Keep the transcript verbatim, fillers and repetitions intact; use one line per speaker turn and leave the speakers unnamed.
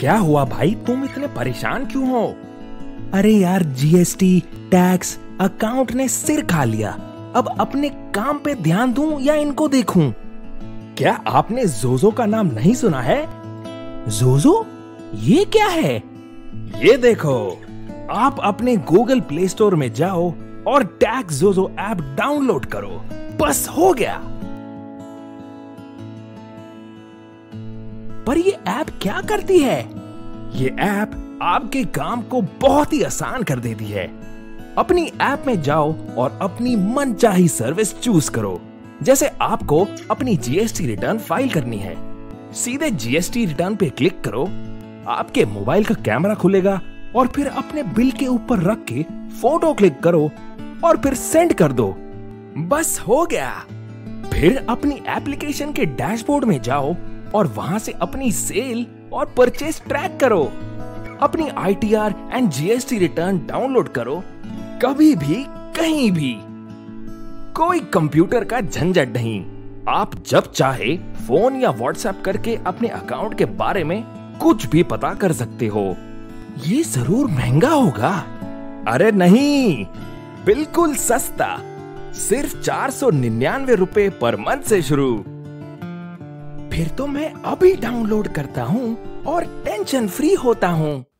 क्या हुआ भाई, तुम इतने परेशान क्यों हो?
अरे यार, जीएसटी, टैक्स, अकाउंट ने सिर खा लिया। अब अपने काम पे ध्यान दूं या इनको देखूं?
क्या आपने जोजो का नाम नहीं सुना है?
जोजो? ये क्या है?
ये देखो, आप अपने गूगल प्ले स्टोर में जाओ और टैक्स जोजो ऐप डाउनलोड करो। बस हो गया।
पर ये ऐप क्या करती है?
ये ऐप आपके काम को बहुत ही आसान कर देती है। अपनी ऐप में जाओ और अपनी मनचाही सर्विस चूज करो। जैसे आपको अपनी जीएसटी रिटर्न फाइल करनी है, सीधे जीएसटी रिटर्न पे क्लिक करो। आपके मोबाइल का कैमरा खुलेगा और फिर अपने बिल के ऊपर रख के फोटो क्लिक करो और फिर सेंड कर दो। बस हो गया। फिर अपनी एप्लीकेशन के डैशबोर्ड में जाओ और वहां से अपनी सेल और परचेज ट्रैक करो। अपनी ITR and GST return download करो, कभी भी कहीं भी। कोई कंप्यूटर का झंझट नहीं। आप जब चाहे फोन या व्हाट्सएप करके अपने अकाउंट के बारे में कुछ भी पता कर सकते हो।
ये जरूर महंगा होगा।
अरे नहीं, बिल्कुल सस्ता। सिर्फ चार सौ निन्यानवे रुपए पर मंथ से शुरू।
फिर तो मैं अभी डाउनलोड करता हूँ और टेंशन फ्री होता हूँ।